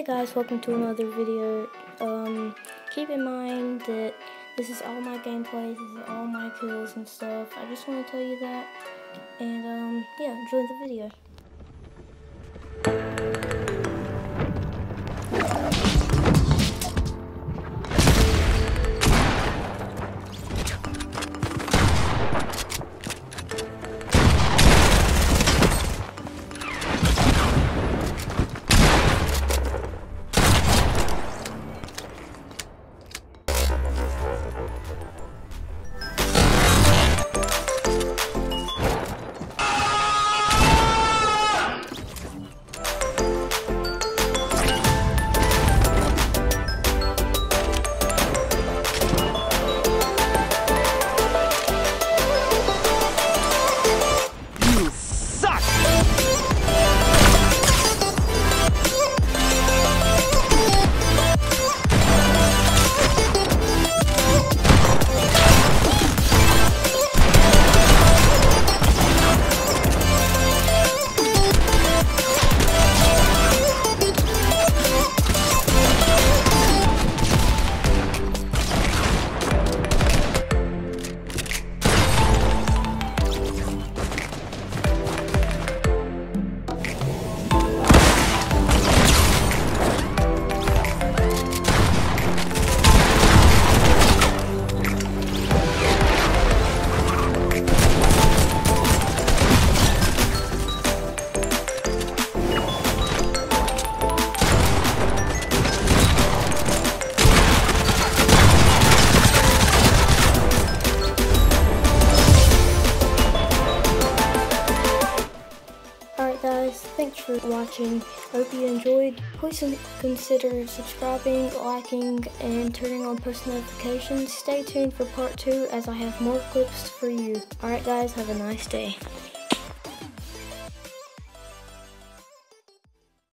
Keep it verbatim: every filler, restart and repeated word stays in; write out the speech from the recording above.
Hey guys, welcome to another video. Um, keep in mind that this is all my gameplay, this is all my kills and stuff. I just want to tell you that, and um, yeah, enjoy the video. Guys, thanks for watching. I hope you enjoyed. Please consider subscribing, liking, and turning on post notifications. Stay tuned for part two as I have more clips for you. Alright guys, have a nice day.